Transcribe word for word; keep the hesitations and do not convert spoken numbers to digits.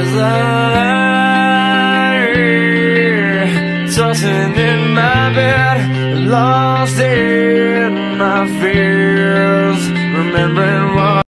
as I lie, tossing in my bed, lost in my fears, remembering